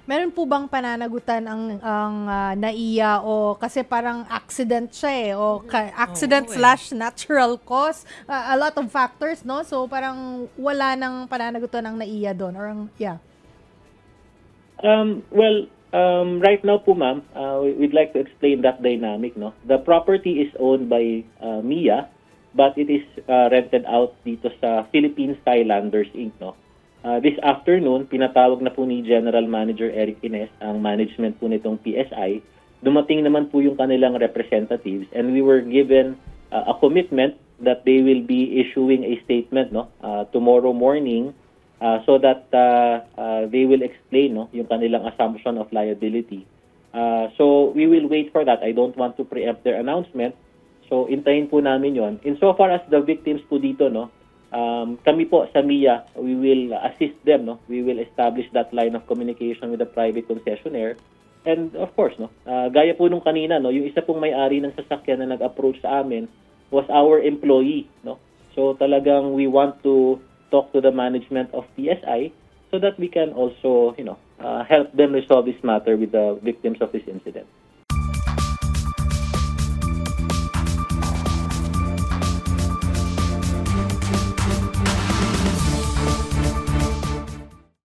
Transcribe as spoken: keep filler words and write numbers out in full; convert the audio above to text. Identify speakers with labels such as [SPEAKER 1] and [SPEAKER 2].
[SPEAKER 1] Meron po bang pananagutan ang ang ah, NAIA o kasi parang accident siya eh o ka- accident
[SPEAKER 2] Oo, eh.
[SPEAKER 1] slash natural cause, ah, a lot of factors, no? So parang wala nang pananagutan ng NAIA doon or ang yeah.
[SPEAKER 3] Um, well, um, right now po ma'am, uh, we- we'd like to explain that dynamic. No? The property is owned by uh, Mia, but it is uh, rented out dito sa Philippine Skylanders Incorporated. No? Uh, this afternoon, pinatawag na po ni General Manager Eric Ines ang management po nitong P S I. Dumating naman po yung kanilang representatives and we were given uh, a commitment that they will be issuing a statement no uh, tomorrow morning uh, so that uh, uh, they will explain no yung kanilang assumption of liability. Uh, so we will wait for that. I don't want to preempt their announcement. So intayin po namin yon. Insofar as the victims po dito no, um, kami po sa MIA, we will assist them no. We will establish that line of communication with the private concessionaire. And of course no, uh, gaya po nung kanina no, yung isa pong may-ari ng sasakyan na nag-approach sa amin was our employee no. So talagang we want to talk to the management of P S I so that we can also, you know, uh, help them resolve this matter with the victims of this incident.